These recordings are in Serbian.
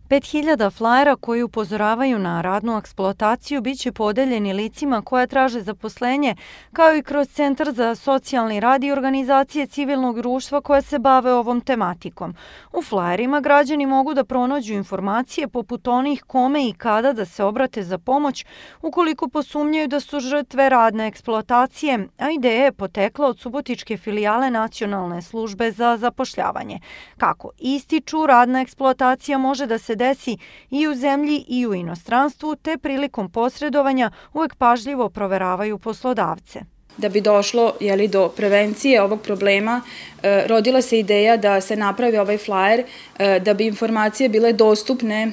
5.000 flajera koji upozoravaju na radnu eksploataciju biće podeljeni licima koja traže zaposlenje, kao i kroz Centar za socijalni rad i organizacije civilnog društva koje se bave ovom tematikom. U flajerima građani mogu da pronađu informacije poput onih kome i kada da se obrate za pomoć ukoliko posumnjaju da su žrtve radne eksploatacije, a ideja je potekla od subotičke filijale Nacionalne službe za zapošljavanje. Kako ističu, radna eksploatacija može da se desi i u zemlji i u inostranstvu, te prilikom posredovanja uvek pažljivo proveravaju poslodavce. Da bi došlo do prevencije ovog problema, rodila se ideja da se napravi ovaj flajer, da bi informacije bile dostupne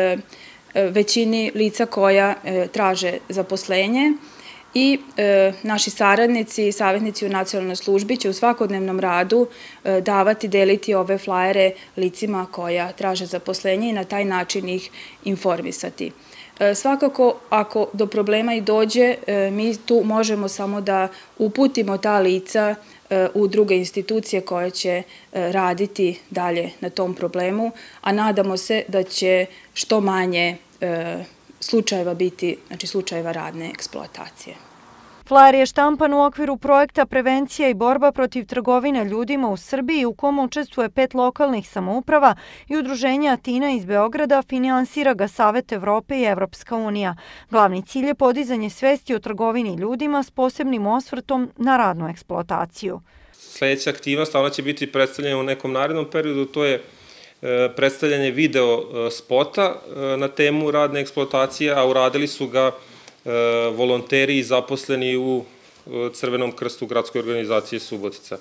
većini lica koja traže zaposlenje, i naši saradnici i savjetnici u nacionalnoj službi će u svakodnevnom radu davati, deliti ove flajere licima koja traže zaposlenje i na taj način ih informisati. Svakako, ako do problema i dođe, mi tu možemo samo da uputimo ta lica u druge institucije koje će raditi dalje na tom problemu, a nadamo se da će što manje slučajeva biti, znači slučajeva radne eksploatacije. Flajer je štampan u okviru projekta Prevencija i borba protiv trgovine ljudima u Srbiji, u kom učestvuje 5 lokalnih samouprava i udruženja Atina iz Beograda, finansira ga Savet Evrope i Evropska unija. Glavni cilj je podizanje svesti o trgovini ljudima s posebnim osvrtom na radnu eksploataciju. Sljedeća aktivnost, ona će biti predstavljena u nekom narednom periodu, to je predstavljanje video spota na temu radne eksploatacije, a uradili su ga volonteri i zaposleni u Crvenom krstu gradskoj organizacije Subotica.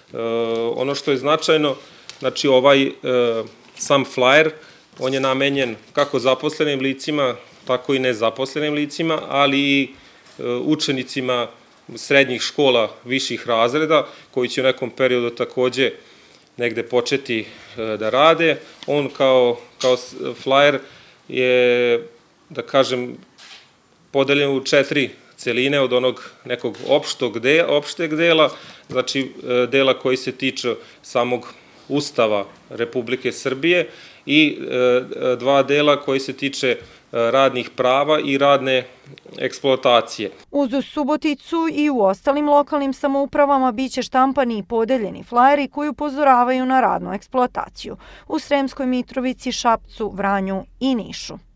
Ono što je značajno, znači ovaj sam flajer, on je namenjen kako zaposlenim licima, tako i nezaposlenim licima, ali i učenicima srednjih škola viših razreda, koji će u nekom periodu takođe negde početi da rade. On kao flajer je, da kažem, podeljen u 4 celine od onog nekog opšteg dela, znači dela koji se tiče samog Ustava Republike Srbije i 2 dela koji se tiče radnih prava i radne eksploatacije. Uz Suboticu i u ostalim lokalnim samoupravama biće štampani i podeljeni flajeri koji upozoravaju na radnu eksploataciju u Sremskoj Mitrovici, Šapcu, Vranju i Nišu.